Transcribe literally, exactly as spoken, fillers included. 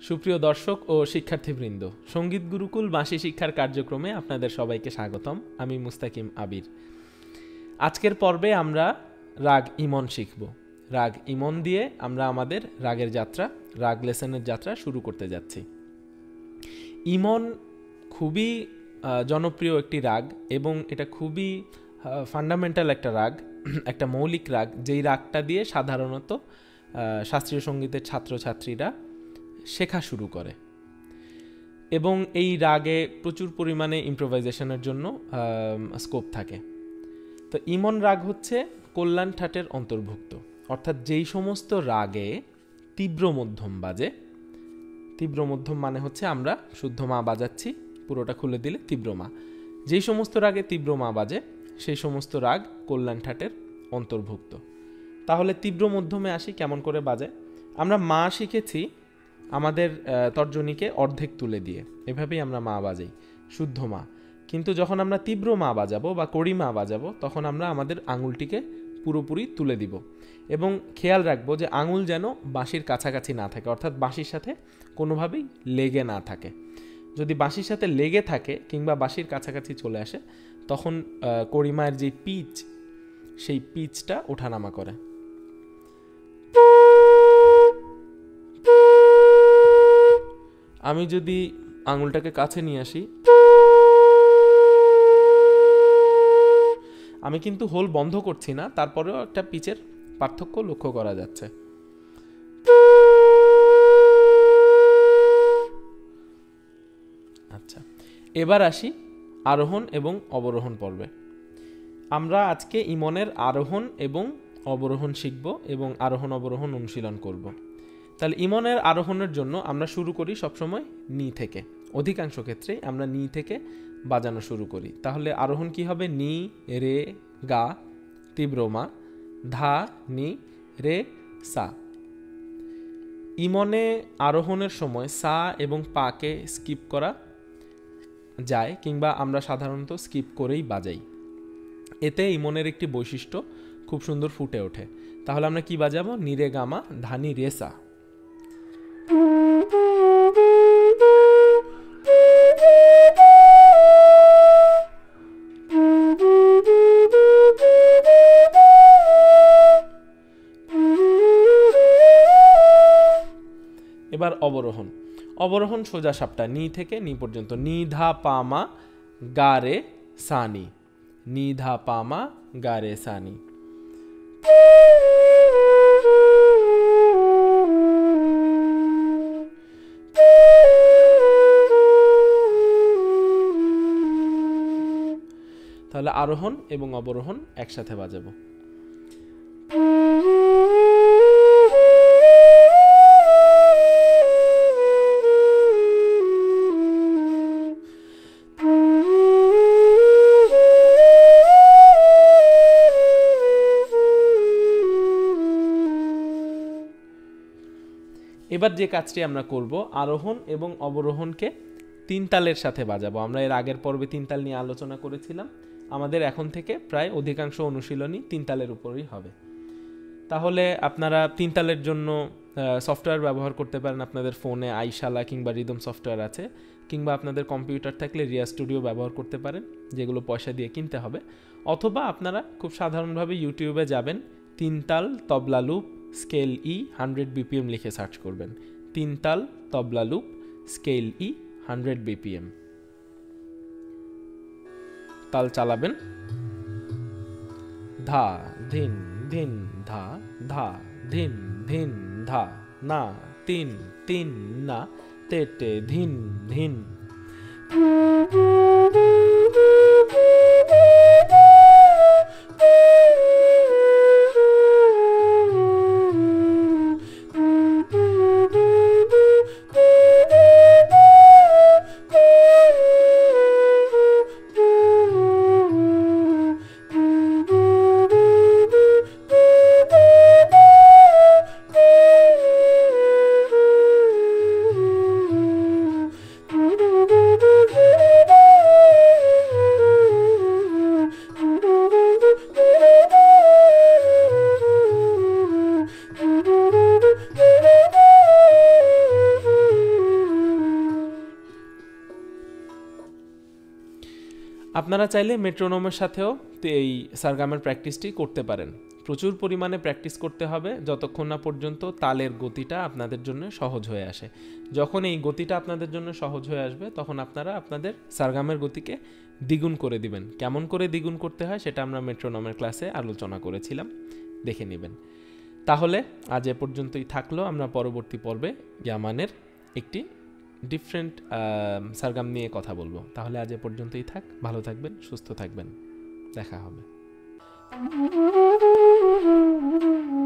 সুপ্রিয় দর্শক ও শিক্ষার্থীবৃন্দ, সঙ্গীত গুরুকুল বাঁশি শিক্ষার কার্যক্রমে আপনাদের সবাইকে স্বাগতম। আমি মুস্তাকিম আবির। আজকের পর্বে আমরা রাগ ইমন শিখব। রাগ ইমন দিয়ে আমরা আমাদের রাগের যাত্রা, রাগ লেসনের যাত্রা শুরু করতে যাচ্ছি। ইমন খুবই জনপ্রিয় একটি রাগ এবং এটা খুবই ফান্ডামেন্টাল একটা রাগ, একটা মৌলিক রাগ, যেই রাগটা দিয়ে সাধারণত শাস্ত্রীয় সঙ্গীতের ছাত্রছাত্রীরা শেখা শুরু করে এবং এই রাগে প্রচুর পরিমাণে ইম্প্রোভাইজেশনের জন্য স্কোপ থাকে। তো ইমন রাগ হচ্ছে কল্যাণ ঠাটের অন্তর্ভুক্ত, অর্থাৎ যেই সমস্ত রাগে তীব্র মধ্যম বাজে। তীব্র মধ্যম মানে হচ্ছে আমরা শুদ্ধ মা বাজাচ্ছি, পুরোটা খুলে দিলে তীব্র মা। যেই সমস্ত রাগে তীব্র মা বাজে সেই সমস্ত রাগ কল্যাণ ঠাটের অন্তর্ভুক্ত। তাহলে তীব্র মধ্যমে আসি কেমন করে বাজে। আমরা মা শিখেছি আমাদের তর্জনীকে অর্ধেক তুলে দিয়ে, এভাবেই আমরা মা বাজাই, শুদ্ধ মা। কিন্তু যখন আমরা তীব্র মা বাজাবো বা কড়ি মা বাজাবো তখন আমরা আমাদের আঙুলটিকে পুরোপুরি তুলে দিব এবং খেয়াল রাখবো যে আঙুল যেন বাঁশির কাছাকাছি না থাকে, অর্থাৎ বাঁশির সাথে কোনোভাবেই লেগে না থাকে। যদি বাঁশির সাথে লেগে থাকে কিংবা বাঁশির কাছাকাছি চলে আসে তখন কড়ি মায়ের যে পিচ, সেই পিচটা ওঠানামা করে। আমি যদি আঙুলটাকে কাছে নিয়ে আসি, আমি কিন্তু হোল বন্ধ করছি না, তারপরেও একটা পিচের পার্থক্য লক্ষ্য করা যাচ্ছে। আচ্ছা, এবার আসি আরোহণ এবং অবরোহণ পর্বে। আমরা আজকে ইমনের আরোহণ এবং অবরোহণ শিখব এবং আরোহণ অবরোহণ অনুশীলন করব। তাহলে ইমনের আরোহণের জন্য আমরা শুরু করি সবসময় নি থেকে। অধিকাংশ ক্ষেত্রে আমরা নি থেকে বাজানো শুরু করি। তাহলে আরোহণ কি হবে? নি, রে, গা, তীব্র মা, ধা, নি, রে, সা। ইমনে আরোহণের সময় সা এবং পাকে স্কিপ করা যায় কিংবা আমরা সাধারণত স্কিপ করেই বাজাই। এতে ইমনের একটি বৈশিষ্ট্য খুব সুন্দর ফুটে ওঠে। তাহলে আমরা কি বাজাবো? নি রে গামা, ধানি রে সা। এবার অবরোহণ। অবরোহণ সোজা সাপটা, নি থেকে নি পর্যন্ত। নি ধা পা মা গা রে সা নি, নি ধা পা মা গা রে সা নি। তাহলে আরোহণ এবং অবরোহণ একসাথে বাজাবো। এবার যে কাজটি আমরা করব, আরোহণ এবং অবরোহণকে তিন তালের সাথে বাজাবো। আমরা এর আগের পর্বে তিন তাল নিয়ে আলোচনা করেছিলাম। আমাদের এখন থেকে প্রায় অধিকাংশ অনুশীলনই তিন তালের উপরই হবে। তাহলে আপনারা তিন তালের জন্য সফটওয়্যার ব্যবহার করতে পারেন। আপনাদের ফোনে আইশালা কিংবা রিদম সফটওয়্যার আছে, কিংবা আপনাদের কম্পিউটার থাকলে রিয়া স্টুডিও ব্যবহার করতে পারেন, যেগুলো পয়সা দিয়ে কিনতে হবে। অথবা আপনারা খুব সাধারণভাবে ইউটিউবে যাবেন, তিন তাল tabla loop scale E hundred BPM লিখে সার্চ করবেন। তিন তাল tabla loop scale E hundred BPM, তাল চালাবেন। ধা ধিন ধিন ধা, ধা ধিন ধিন ধা, না তিন তিন না, তেটে ধিন ধিন। আপনারা চাইলে মেট্রোনোমের সাথেও এই সারগামের প্র্যাকটিসটি করতে পারেন। প্রচুর পরিমাণে প্র্যাকটিস করতে হবে যতক্ষণ না পর্যন্ত তালের গতিটা আপনাদের জন্য সহজ হয়ে আসে। যখন এই গতিটা আপনাদের জন্য সহজ হয়ে আসবে তখন আপনারা আপনাদের সারগামের গতিকে দ্বিগুণ করে দিবেন। কেমন করে দ্বিগুণ করতে হয় সেটা আমরা মেট্রোনোমের ক্লাসে আলোচনা করেছিলাম, দেখে নেবেন। তাহলে আজ এ পর্যন্তই থাকলো। আমরা পরবর্তী পর্বে ইয়ামানের একটি ডিফারেন্ট সারগাম নিয়ে কথা বলবো। তাহলে আজ এ পর্যন্তই থাক। ভালো থাকবেন, সুস্থ থাকবেন, দেখা হবে।